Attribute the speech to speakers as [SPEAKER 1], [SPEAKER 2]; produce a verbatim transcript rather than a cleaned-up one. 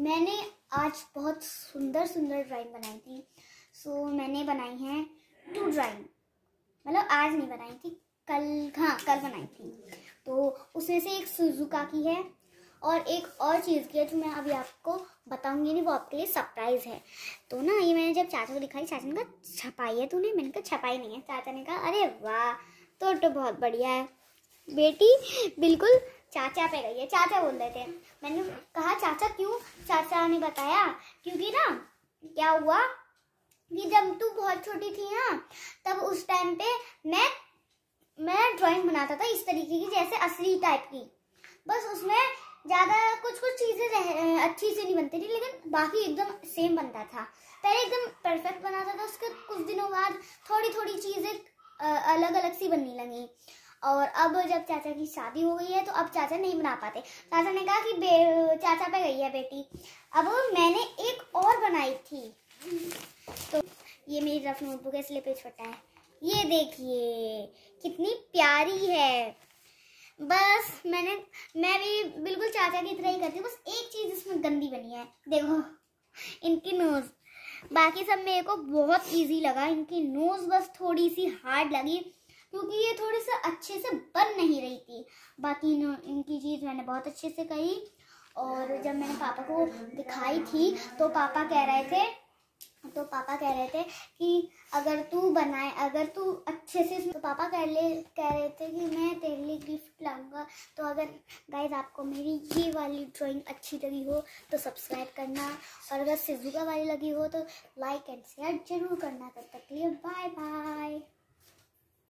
[SPEAKER 1] मैंने आज बहुत सुंदर सुंदर ड्राइंग बनाई थी। सो मैंने बनाई है टू ड्राइंग, मतलब आज नहीं बनाई थी, कल, हाँ कल बनाई थी। तो उसमें से एक सुजुका की है और एक और चीज़ की है जो मैं अभी आपको बताऊंगी नहीं, वो आपके लिए सरप्राइज है। तो ना ये मैंने जब चाचा को दिखाई, चाचा ने कहा छपाई है तूने, मैंने कहा छपाई नहीं है। चाचा ने कहा अरे वाह, तो तो बहुत बढ़िया है बेटी, बिल्कुल चाचा पे गई है, चाचा बोल रहे थे। मैंने कहा चाचा क्यों? चाचा ने बताया क्योंकि ना क्या हुआ कि जब तू बहुत छोटी थी ना, तब उस टाइम पे मैं मैं ड्राइंग बनाता था इस तरीके की, जैसे असली टाइप की, बस उसमें ज़्यादा कुछ कुछ चीज़ें अच्छी से नहीं बनती थी, लेकिन बाकी एकदम सेम बनता था। पहले एकदम परफेक्ट बनाता था, उसके कुछ दिनों बाद थोड़ी थोड़ी चीज़ें अलग अलग सी बनने लगी। और अब जब चाचा की शादी हो गई है तो अब चाचा नहीं बना पाते। चाचा ने कहा कि चाचा पे गई है बेटी। अब मैंने एक और बनाई थी, तो ये मेरी रफ नोटबुक है, इसलिए पेज फटा है। ये देखिए कितनी प्यारी है। बस मैंने मैं भी बिल्कुल चाचा की तरह ही करती हूँ, बस एक चीज़ इसमें गंदी बनी है, देखो इनकी नोज़। बाकी सब मेरे को बहुत इजी लगा, इनकी नोज़ बस थोड़ी सी हार्ड लगी क्योंकि ये थोड़ी सी अच्छे से बन नहीं रही थी। बाकी इनकी चीज़ मैंने बहुत अच्छे से कही। और जब मैंने पापा को दिखाई थी तो पापा कह रहे थे तो पापा कह रहे थे कि अगर तू बनाए, अगर तू अच्छे से, तो पापा कह ले कह रहे थे कि मैं तेरे लिए गिफ्ट लाऊंगा। तो अगर गाइस आपको मेरी ये वाली ड्राइंग अच्छी लगी हो तो सब्सक्राइब करना, और अगर सिजुका वाली लगी हो तो लाइक एंड शेयर जरूर करना। तब तक के लिए बाय बाय।